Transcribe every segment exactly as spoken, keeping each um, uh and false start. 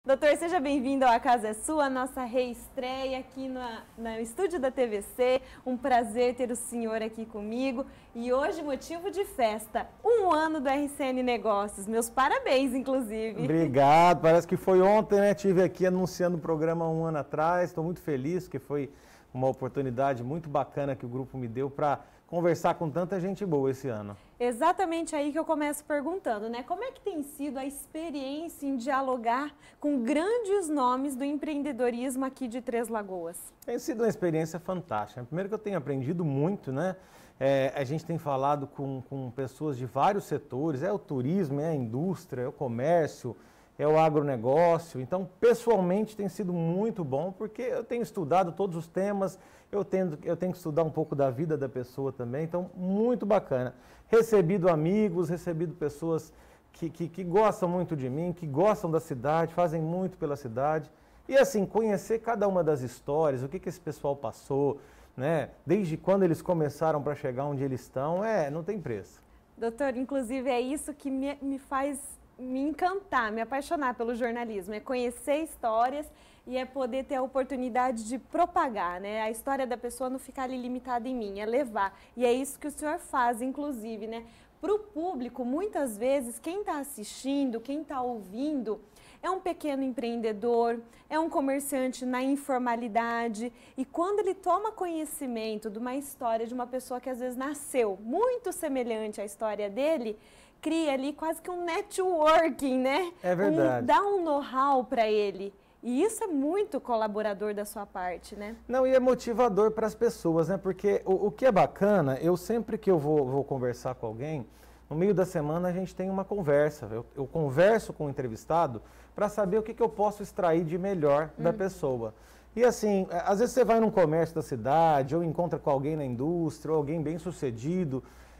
Doutor, seja bem-vindo ao A Casa é Sua, nossa reestreia aqui na, no estúdio da T V C. Um prazer ter o senhor aqui comigo. E hoje, motivo de festa, um ano do R C N Negócios. Meus parabéns, inclusive. Obrigado, parece que foi ontem, né? Estive aqui anunciando o programa um ano atrás. Estou muito feliz, porque foi uma oportunidade muito bacana que o grupo me deu para conversar com tanta gente boa esse ano. Exatamente aí que eu começo perguntando, né? Como é que tem sido a experiência em dialogar com grandes nomes do empreendedorismo aqui de Três Lagoas? Tem sido uma experiência fantástica. Primeiro que eu tenho aprendido muito, né? É, a gente tem falado com, com pessoas de vários setores, é o turismo, é a indústria, é o comércio, é o agronegócio. Então, pessoalmente, tem sido muito bom, porque eu tenho estudado todos os temas, eu tenho, eu tenho que estudar um pouco da vida da pessoa também, então, muito bacana. Recebido amigos, recebido pessoas que, que, que gostam muito de mim, que gostam da cidade, fazem muito pela cidade. E, assim, conhecer cada uma das histórias, o que, que esse pessoal passou, né? Desde quando eles começaram para chegar onde eles estão, é, não tem preço. Doutor, inclusive, é isso que me, me faz... me encantar, me apaixonar pelo jornalismo, é conhecer histórias e é poder ter a oportunidade de propagar, né? A história da pessoa não ficar ali limitada em mim, é levar. E é isso que o senhor faz, inclusive, né? Para o público, muitas vezes, quem está assistindo, quem está ouvindo, é um pequeno empreendedor, é um comerciante na informalidade, e quando ele toma conhecimento de uma história de uma pessoa que às vezes nasceu muito semelhante à história dele, cria ali quase que um networking, né? É verdade. Um, dá um know-how para ele. E isso é muito colaborador da sua parte, né? Não, e é motivador para as pessoas, né? Porque o, o que é bacana, eu sempre que eu vou, vou conversar com alguém, no meio da semana a gente tem uma conversa. Eu, eu converso com o entrevistado para saber o que, que eu posso extrair de melhor da Uhum. pessoa. E assim, às vezes você vai num comércio da cidade, ou encontra com alguém na indústria, ou alguém bem sucedido.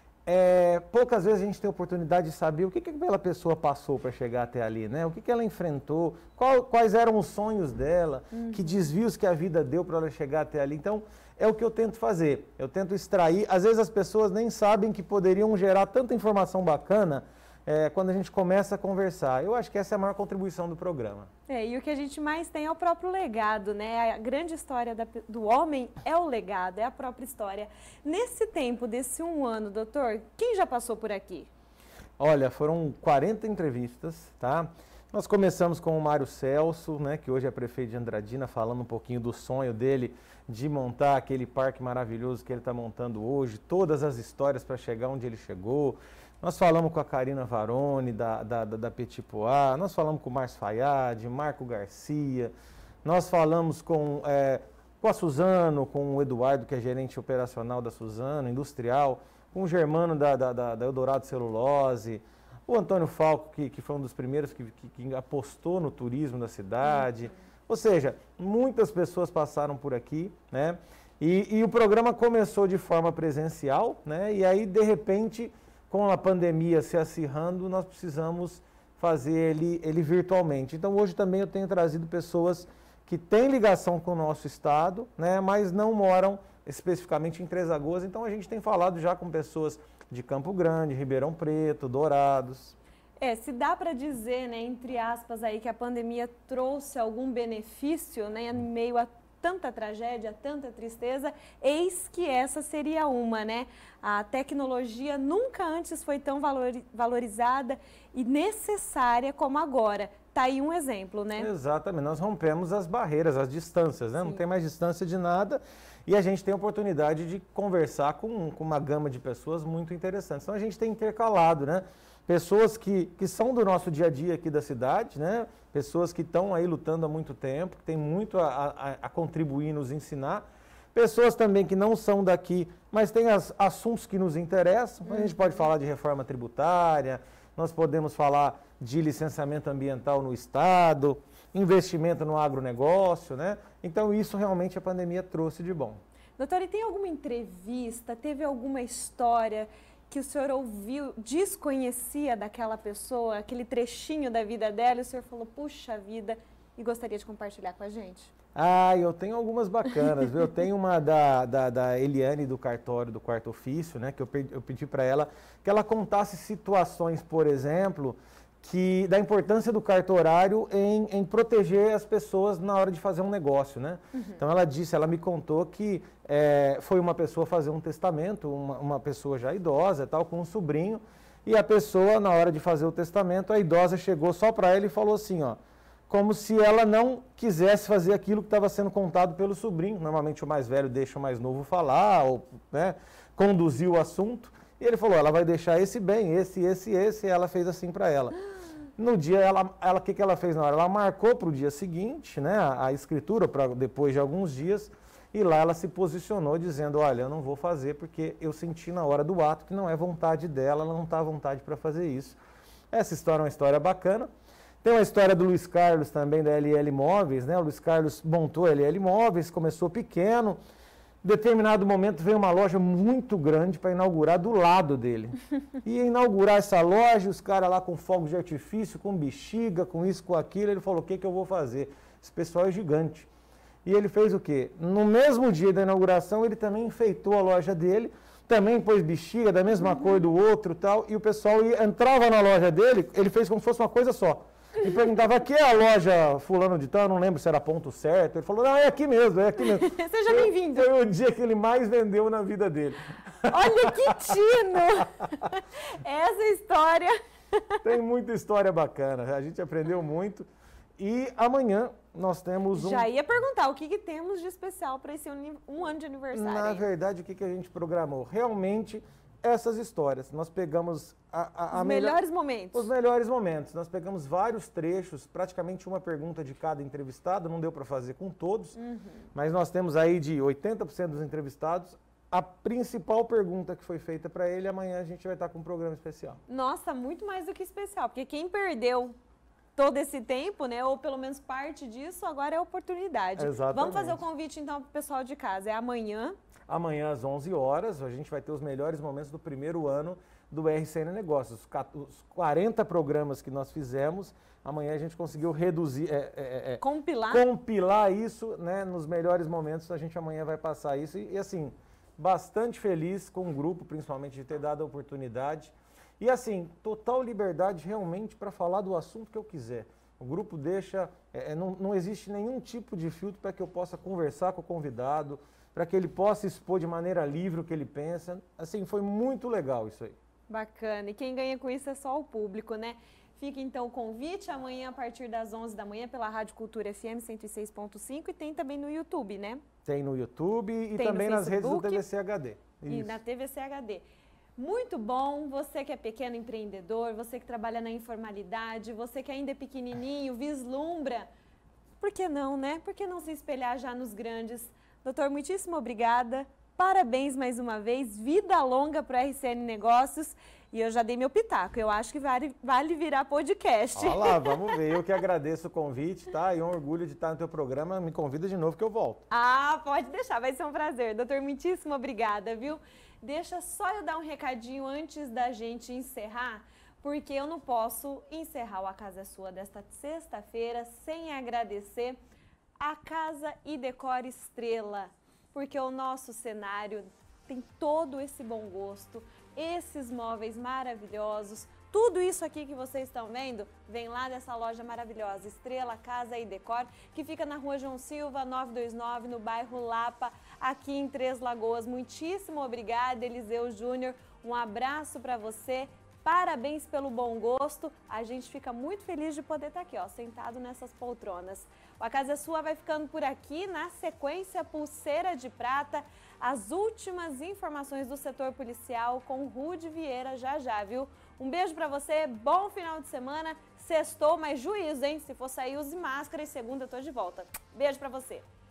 É, poucas vezes a gente tem a oportunidade de saber o que, que aquela pessoa passou para chegar até ali, né? O que, que ela enfrentou, qual, quais eram os sonhos dela, uhum. que desvios que a vida deu para ela chegar até ali. Então, é o que eu tento fazer. Eu tento extrair. Às vezes as pessoas nem sabem que poderiam gerar tanta informação bacana é, quando a gente começa a conversar. Eu acho que essa é a maior contribuição do programa. É, e o que a gente mais tem é o próprio legado, né? A grande história da, do homem é o legado, é a própria história. Nesse tempo, desse um ano, doutor, quem já passou por aqui? Olha, foram quarenta entrevistas, tá? Nós começamos com o Mário Celso, né, que hoje é prefeito de Andradina, falando um pouquinho do sonho dele de montar aquele parque maravilhoso que ele está montando hoje, todas as histórias para chegar onde ele chegou. Nós falamos com a Karina Varone, da, da, da, da Petit Pois, nós falamos com o Márcio Fayad, Marco Garcia, nós falamos com, é, com a Suzano, com o Eduardo, que é gerente operacional da Suzano, industrial, com o Germano da, da, da, da Eldorado Celulose, o Antônio Falco, que, que foi um dos primeiros que, que, que apostou no turismo da cidade. Uhum. Ou seja, muitas pessoas passaram por aqui, né? E, e o programa começou de forma presencial, né? E aí, de repente, com a pandemia se acirrando, nós precisamos fazer ele, ele virtualmente. Então, hoje também eu tenho trazido pessoas que têm ligação com o nosso estado, né? Mas não moram especificamente em Três Lagoas. Então, a gente tem falado já com pessoas de Campo Grande, Ribeirão Preto, Dourados. É, se dá para dizer, né, entre aspas, aí, que a pandemia trouxe algum benefício, né, em meio a tanta tragédia, tanta tristeza, eis que essa seria uma, né? A tecnologia nunca antes foi tão valorizada e necessária como agora. Tá aí um exemplo, né? Exatamente, nós rompemos as barreiras, as distâncias, né? Não tem mais distância de nada e a gente tem a oportunidade de conversar com, com uma gama de pessoas muito interessantes. Então a gente tem intercalado, né? Pessoas que, que são do nosso dia a dia aqui da cidade, né? Pessoas que estão aí lutando há muito tempo, que têm muito a, a, a contribuir, nos ensinar. Pessoas também que não são daqui, mas têm as, assuntos que nos interessam. A gente pode falar de reforma tributária, nós podemos falar de licenciamento ambiental no estado, investimento no agronegócio, né? Então isso realmente a pandemia trouxe de bom. Doutor, e tem alguma entrevista, teve alguma história que o senhor ouviu, desconhecia daquela pessoa, aquele trechinho da vida dela, e o senhor falou, puxa vida, e gostaria de compartilhar com a gente? Ah, eu tenho algumas bacanas, viu? Eu tenho uma da, da, da Eliane do cartório do quarto ofício, né? Que eu pedi, eu pedi para ela que ela contasse situações, por exemplo, que, da importância do cartorário em, em proteger as pessoas na hora de fazer um negócio, né? Uhum. Então ela disse, ela me contou que é, foi uma pessoa fazer um testamento, uma, uma pessoa já idosa, tal, com um sobrinho, e a pessoa, na hora de fazer o testamento, a idosa chegou só para ela e falou assim, ó, como se ela não quisesse fazer aquilo que estava sendo contado pelo sobrinho. Normalmente o mais velho deixa o mais novo falar, ou né, conduzir o assunto. E ele falou, ela vai deixar esse bem, esse, esse, esse, e ela fez assim para ela. No dia, ela, ela, o que, que ela fez na hora? Ela marcou para o dia seguinte, né, a, a escritura, para depois de alguns dias, e lá ela se posicionou dizendo, olha, eu não vou fazer porque eu senti na hora do ato que não é vontade dela, ela não está à vontade para fazer isso. Essa história é uma história bacana. Tem uma história do Luiz Carlos também, da L L Móveis, né? O Luiz Carlos montou a L L Móveis, começou pequeno. Em determinado momento veio uma loja muito grande para inaugurar do lado dele. E inaugurar essa loja, os caras lá com fogos de artifício, com bexiga, com isso, com aquilo. Ele falou, o que, que eu vou fazer? Esse pessoal é gigante. E ele fez o quê? No mesmo dia da inauguração, ele também enfeitou a loja dele, também pôs bexiga da mesma uhum. cor do outro e tal. E o pessoal ia, entrava na loja dele, ele fez como se fosse uma coisa só. E perguntava, aqui é a loja fulano de tal, eu não lembro se era ponto certo. Ele falou, não, é aqui mesmo, é aqui mesmo. Seja bem-vindo. Foi o dia que ele mais vendeu na vida dele. Olha que tino! Essa história... Tem muita história bacana, a gente aprendeu muito. E amanhã nós temos um... Já ia perguntar, o que, que temos de especial para esse um ano de aniversário? Na aí? verdade, o que, que a gente programou? Realmente... essas histórias. Nós pegamos a, a, a os melhor, melhores momentos. Os melhores momentos. Nós pegamos vários trechos, praticamente uma pergunta de cada entrevistado, não deu para fazer com todos, uhum. mas nós temos aí de oitenta por cento dos entrevistados, a principal pergunta que foi feita para ele, amanhã a gente vai estar com um programa especial. Nossa, muito mais do que especial, porque quem perdeu todo esse tempo, né, ou pelo menos parte disso, agora é a oportunidade. Exatamente. Vamos fazer o convite então para o pessoal de casa, é amanhã. Amanhã às onze horas, a gente vai ter os melhores momentos do primeiro ano do R C N Negócios. Os quarenta programas que nós fizemos, amanhã a gente conseguiu reduzir, é, é, é, compilar? compilar isso, né, nos melhores momentos. A gente amanhã vai passar isso e, e assim, bastante feliz com o grupo, principalmente de ter dado a oportunidade. E assim, total liberdade realmente para falar do assunto que eu quiser. O grupo deixa, é, não, não existe nenhum tipo de filtro para que eu possa conversar com o convidado, para que ele possa expor de maneira livre o que ele pensa. Assim, foi muito legal isso aí. Bacana. E quem ganha com isso é só o público, né? Fica então o convite amanhã a partir das onze da manhã pela Rádio Cultura F M cento e seis ponto cinco e tem também no YouTube, né? Tem no YouTube e tem também nas redes do T V C H D. E Isso. na T V C H D. Muito bom, você que é pequeno empreendedor, você que trabalha na informalidade, você que ainda é pequenininho, vislumbra. Por que não, né? Por que não se espelhar já nos grandes? Doutor, muitíssimo obrigada. Parabéns mais uma vez. Vida longa para o R C N Negócios. E eu já dei meu pitaco. Eu acho que vale, vale virar podcast. Olha lá, vamos ver. Eu que agradeço o convite, tá? E é um orgulho de estar no teu programa. Me convida de novo que eu volto. Ah, pode deixar. Vai ser um prazer. Doutor, muitíssimo obrigada, viu? Deixa só eu dar um recadinho antes da gente encerrar, porque eu não posso encerrar o A Casa é Sua desta sexta-feira sem agradecer a Casa e Decor Estrela, porque o nosso cenário tem todo esse bom gosto, esses móveis maravilhosos, tudo isso aqui que vocês estão vendo, vem lá dessa loja maravilhosa, Estrela Casa e Decor, que fica na rua João Silva, novecentos e vinte e nove, no bairro Lapa, aqui em Três Lagoas. Muitíssimo obrigada, Eliseu Júnior, um abraço para você. Parabéns pelo bom gosto, a gente fica muito feliz de poder estar aqui, ó, sentado nessas poltronas. O A Casa é Sua vai ficando por aqui, na sequência Pulseira de Prata, as últimas informações do setor policial com Rude Vieira já já, viu? Um beijo pra você, bom final de semana, sextou, mas juízo, hein? Se for sair, use máscara e segunda eu tô de volta. Beijo pra você.